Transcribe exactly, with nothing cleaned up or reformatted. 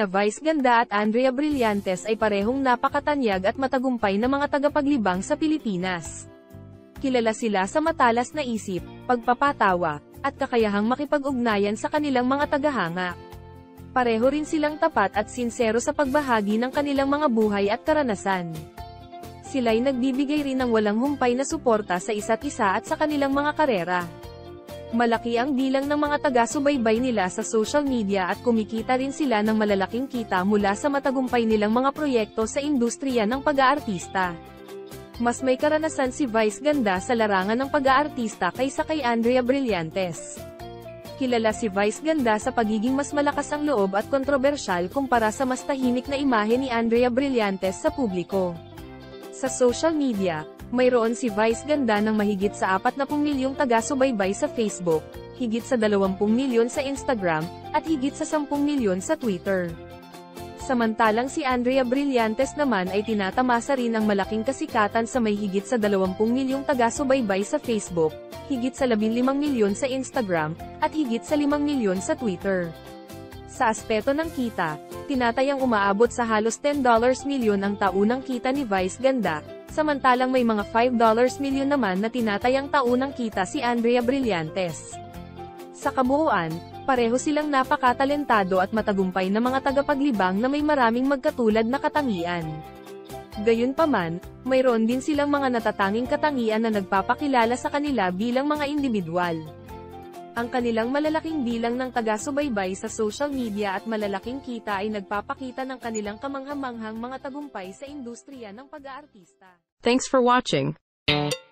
Sina Vice Ganda at Andrea Brillantes ay parehong napakatanyag at matagumpay na mga tagapaglibang sa Pilipinas. Kilala sila sa matalas na isip, pagpapatawa, at kakayahang makipag-ugnayan sa kanilang mga tagahanga. Pareho rin silang tapat at sinsero sa pagbahagi ng kanilang mga buhay at karanasan. Sila'y nagbibigay rin ng walang humpay na suporta sa isa't isa at sa kanilang mga karera. Malaki ang bilang ng mga taga-subaybay nila sa social media at kumikita rin sila ng malalaking kita mula sa matagumpay nilang mga proyekto sa industriya ng pag-aartista. Mas may karanasan si Vice Ganda sa larangan ng pag-aartista kaysa kay Andrea Brillantes. Kilala si Vice Ganda sa pagiging mas malakas ang loob at kontrobersyal kumpara sa mas tahimik na imahe ni Andrea Brillantes sa publiko. Sa social media, mayroon si Vice Ganda ng mahigit sa apat na milyong taga-subaybay sa Facebook, higit sa dalawampung milyon sa Instagram, at higit sa sampung milyon sa Twitter. Samantalang si Andrea Brillantes naman ay tinatamasa rin ang malaking kasikatan sa may higit sa dalawampung milyong taga-subaybay sa Facebook, higit sa labinlimang milyon sa Instagram, at higit sa limang milyon sa Twitter. Sa aspeto ng kita, tinatayang umaabot sa halos ten dollars milyon ang taunang kita ni Vice Ganda, samantalang may mga five dollars milyon naman na tinatayang taunang kita si Andrea Brillantes. Sa kabuuan, pareho silang napakatalentado at matagumpay na mga tagapaglibang na may maraming magkatulad na katangian. Gayunpaman, mayroon din silang mga natatanging katangian na nagpapakilala sa kanila bilang mga individual. Ang kanilang malalaking bilang ng taga-subaybay sa social media at malalaking kita ay nagpapakita ng kanilang kamanghamanghang mga tagumpay sa industriya ng pag-aartista. Thanks for watching.